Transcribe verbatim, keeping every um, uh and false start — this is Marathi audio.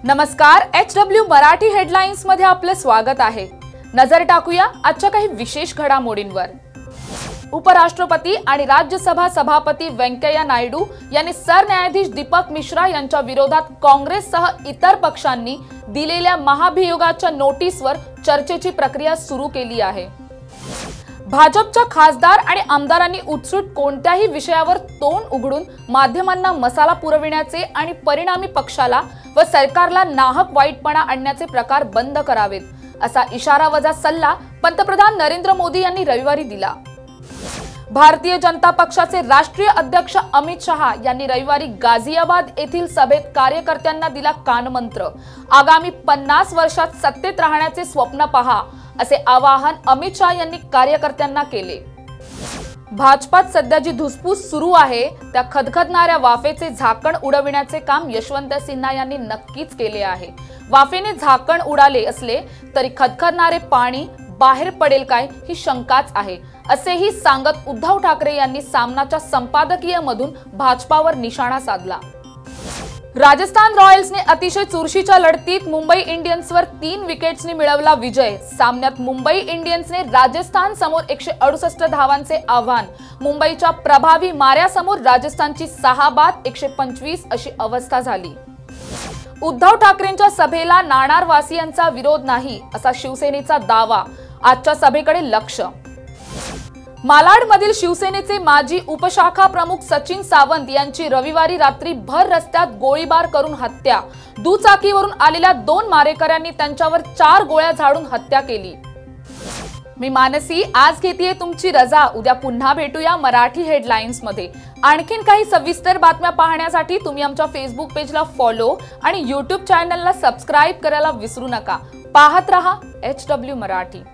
नमस्कार, एच डब्ल्यू मराठी हेडलाइन्स मध्ये आपले स्वागत आहे। नजर टाकूया आजच्या काही विशेष घडामोडींवर। उपराष्ट्रपती आणि राज्यसभा सभापती व्यंकय्या नायडू यांनी सरन्यायाधीश दीपक मिश्रा यांच्या विरोधात काँग्रेससह इतर पक्षांनी दिलेल्या महाभियोगाच्या नोटीसवर चर्चेची प्रक्रिया सुरू केली आहे। भाजपच्या खासदार आणि आमदारांनी उत्सुक कोणत्याही विषयावर तोंड उघडून माध्यमांना मसाला पुरविण्याचे आणि परिणामी पक्षाला व सरकारला नाहक वाईटपणा आणण्याचे प्रकार बंद करावेत, असा इशारा वजा सल्ला पंतप्रधान नरेंद्र मोदी यांनी रविवारी दिला। भारतीय जनता पक्षाचे राष्ट्रीय अध्यक्ष अमित शहा यांनी रविवारी गाझियाबाद येथील सभेत कार्यकर्त्यांना दिला कानमंत्र। आगामी पन्नास वर्षात सत्तेत राहण्याचे स्वप्न पहा, असे आवाहन अमित शहा यांनी कार्यकर्त्यांना केले। भाजपात सध्या जी धुसफूस सुरू आहे त्या खदखदणाऱ्या वाफेचे झाकण उडविण्याचे काम यशवंत सिन्हा यांनी नक्कीच केले आहे। वाफेने झाकण उडाले असले तरी खदखदणारे पाणी बाहेर पडेल काय ही शंकाच आहे, असेही सांगत उद्धव ठाकरे यांनी सामनाच्या संपादकीय मधून भाजपावर निशाणा साधला। राजस्थान रॉयल्सने अतिशय चुरशीच्या लढतीत मुंबई इंडियन्सवर तीन विकेट्सनी मिळवला विजय। सामन्यात मुंबई इंडियन्सने राजस्थान समोर एकशे अडुसष्ट धावांचे आव्हान। मुंबईच्या प्रभावी माऱ्यासमोर राजस्थानची सहा बाद एकशे पंचवीस अशी अवस्था झाली। उद्धव ठाकरेंच्या सभेला नाणार वासियांचा विरोध नाही, असा शिवसेनेचा दावा। आजच्या सभेकडे लक्ष। मालाडमधील शिवसेनेचे माजी उपशाखा प्रमुख सचिन सावंत यांची रविवारी रात्री भर रस्त्यात गोळीबार करून हत्या। दुचाकीवरून आलेल्या दोन मारेकऱ्यांनी त्यांच्यावर चार गोळ्या झाडून हत्या केली। मी मानसी आज घेतेय तुमची रजा। उद्या पुन्हा भेटूया मराठी हेडलाइन्स मध्ये। आणखीन काही सविस्तर बातम्या पाहण्यासाठी तुम्ही आमच्या फेसबुक पेजला फॉलो आणि यूट्यूब चॅनलला सबस्क्राइब करायला विसरू नका। पाहत रहा एच डब्ल्यू मराठी।